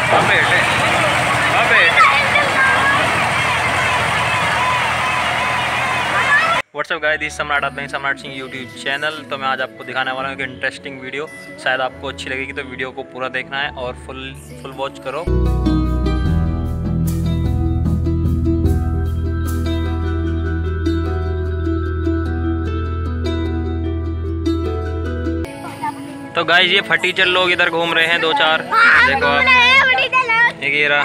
WhatsApp guys, this सम्राट आप सम्राट सिंह यूट्यूब चैनल। तो मैं आज आपको दिखाने वाला हूँ एक इंटरेस्टिंग वीडियो। शायद आपको अच्छी लगेगी, तो वीडियो को पूरा देखना है और फुल वॉच करो। तो गाइस ये फटीचर लोग इधर घूम रहे हैं, 2-4 देखो आप। एक ये रहा।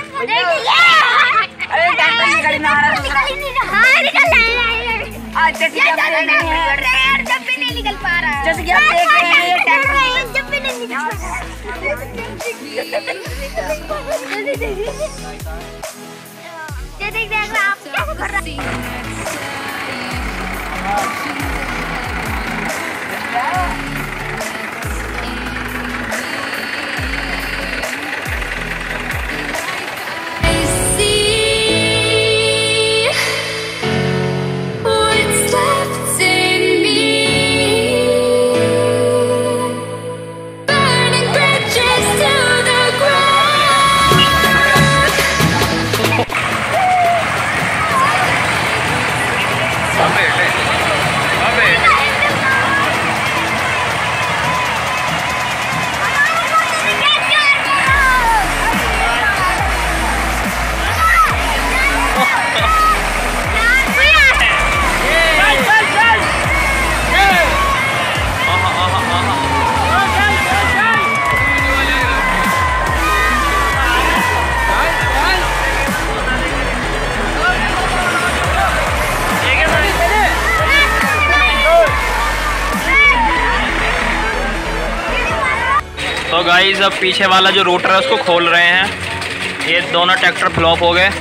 तो गाइस अब पीछे वाला जो रोटर है उसको खोल रहे हैं। ये दोनों ट्रैक्टर फ्लॉप हो गए।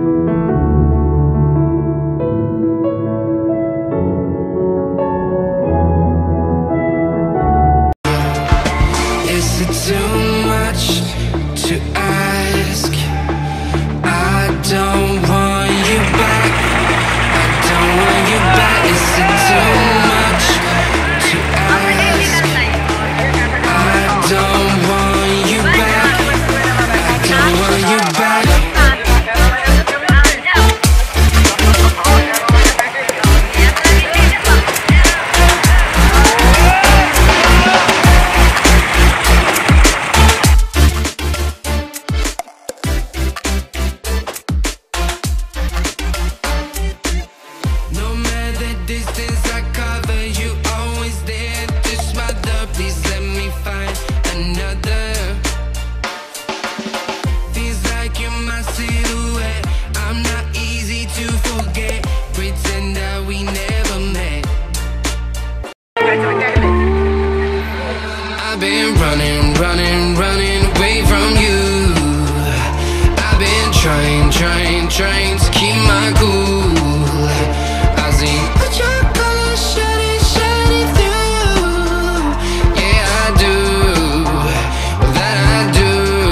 Running away from you. I've been trying to keep my cool. I see what your colors shining through. Yeah, I do. That I do.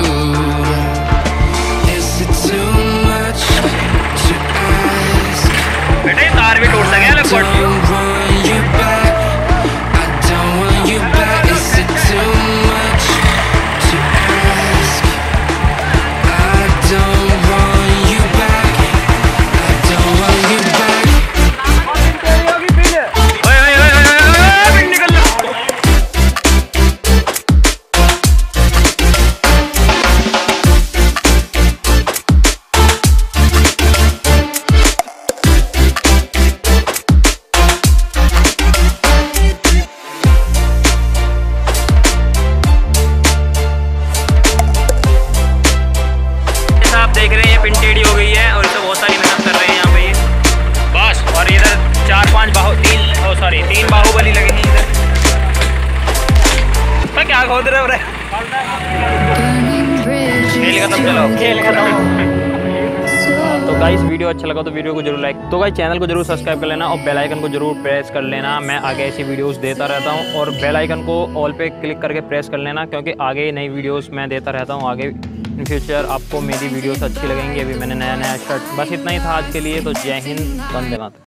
Is it too much to ask? बेटे तार भी टूट गया ना पट। पिंटेडी हो गई है और इसे बहुत सारी मेहनत कर रहे हैं यहाँ पे ये बस। और इधर 3 बाहुबली लगे हैं इधर। तो क्या खोद रहे हो रे? खेल खत्म, चलो खेल खत्म। तो गाइस वीडियो अच्छा लगा तो वीडियो को जरूर लाइक, तो गाइस चैनल को जरूर सब्सक्राइब कर लेना और बेल आइकन को जरूर प्रेस कर लेना। मैं आगे ऐसी वीडियोस देता रहता हूँ और बेल आइकन को ऑल पे क्लिक करके प्रेस कर लेना, क्योंकि आगे नई वीडियोस मैं देता रहता हूँ। आगे इन फ्यूचर आपको मेरी वीडियोस अच्छी लगेंगी। अभी मैंने नया स्टार्ट, बस इतना ही था आज के लिए। तो जय हिंद, वंदे मातरम।